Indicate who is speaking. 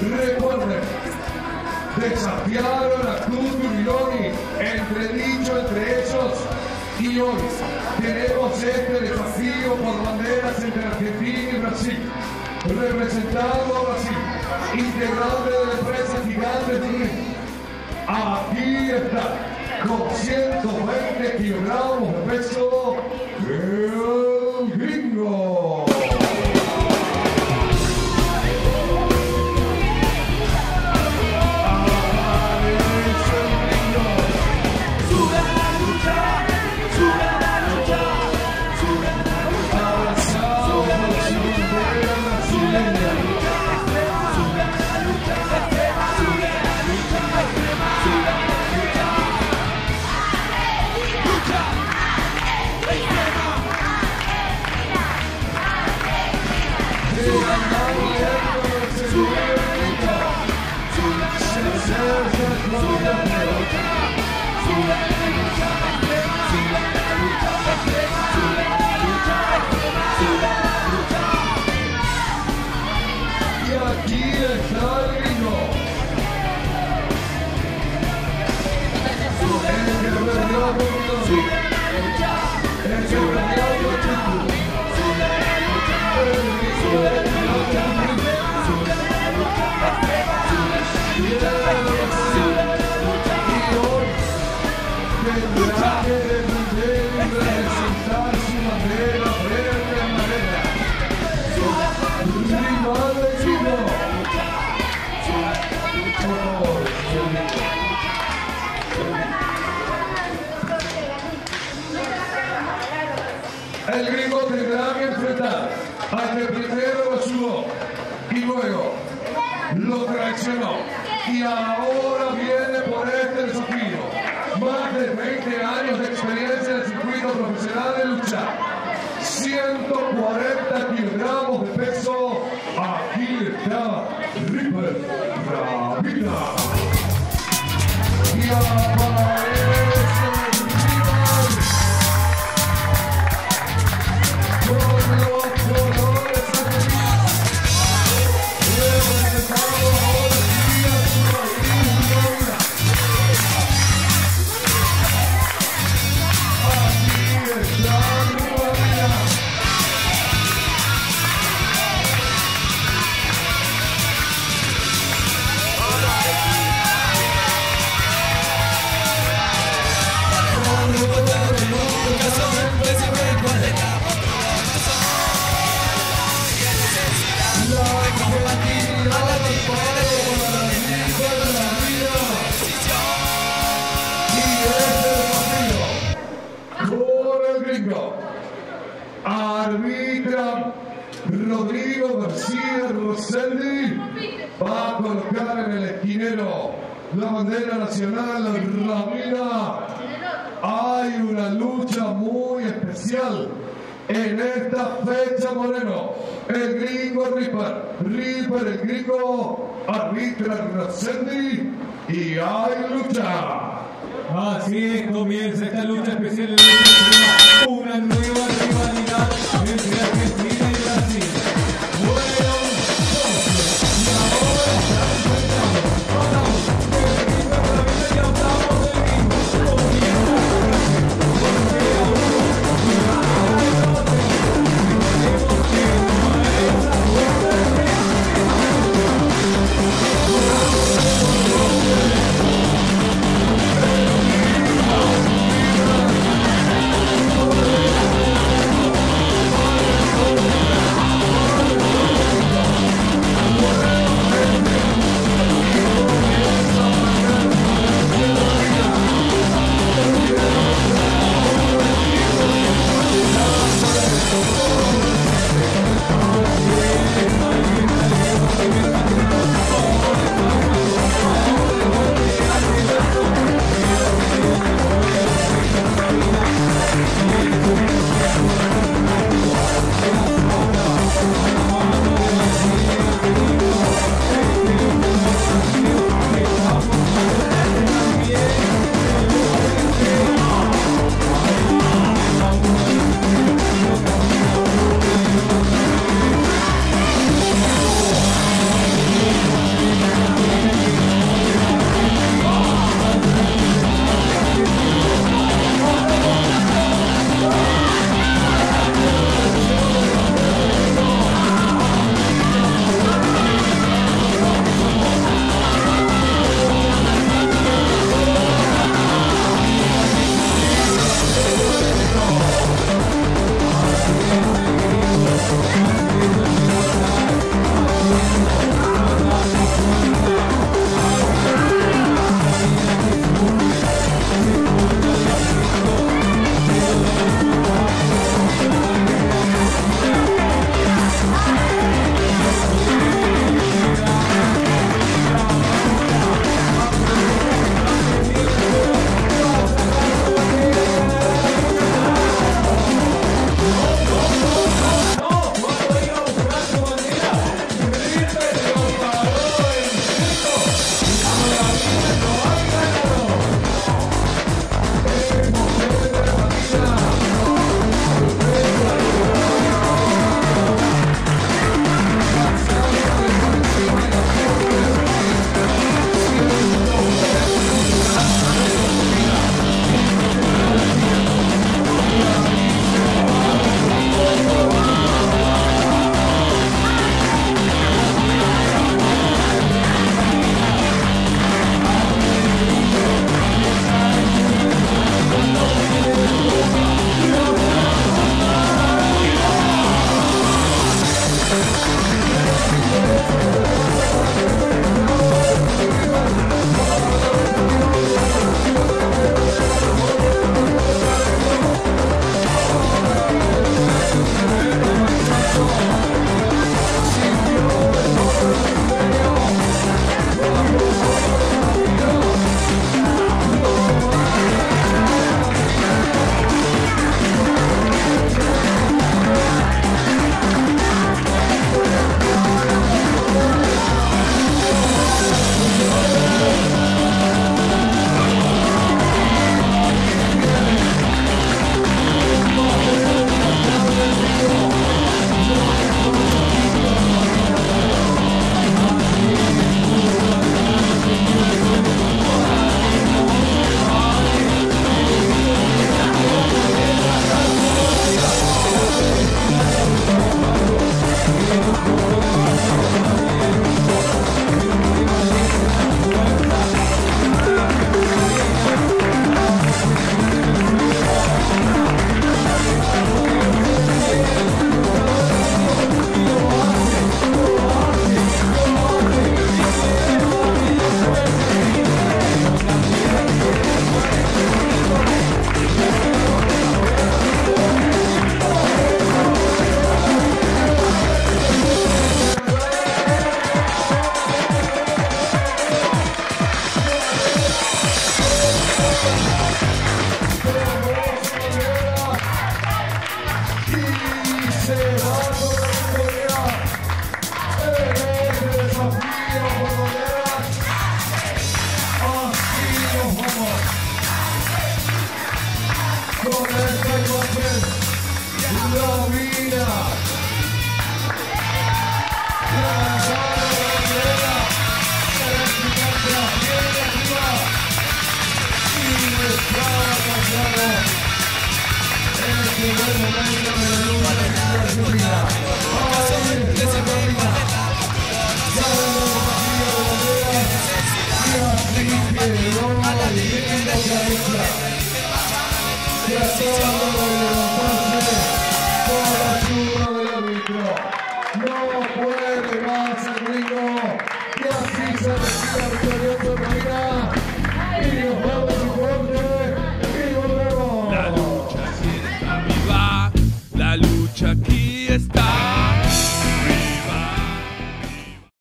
Speaker 1: Recuerden, desafiaron a Cruz Turiloni, entredicho entre ellos, y hoy tenemos este desafío por banderas entre Argentina y Brasil. Representando a Brasil, integrante de la empresa Gigantes del Ring. Aquí está, con 120 kilogramos de peso, el Gringo. Y aquí está el Gringo. El que perdió el título. Tendrá que defender y representar su bandera frente a madera. Rival de Gringo. El Gringo tendrá que enfrentar al que primero lo ayudó y luego lo traicionó. Y ahora viene por este desafío. Más de 20 años de experiencia en el circuito profesional de lucha. 140 kilogramos de peso. Aquí está Ripper Gravina. Y aparece el rival con los colores argentinos. Representado ahora sí a su país, Gravina. Arbitra Rodrigo García Rosselli va a colocar en el esquinero la bandera nacional Ramina. Hay una lucha muy especial en esta fecha, Moreno. El Gringo Ripper, el Gringo arbitra Rosselli y hay lucha.
Speaker 2: Así es, comienza esta lucha especial en el una nueva rivalidad entre Argentina y Brasil. Fueron 12 y ahora están enfrentando. Pasamos del Gringo para la vida y hablamos del Gringo. Comienza
Speaker 1: tratando de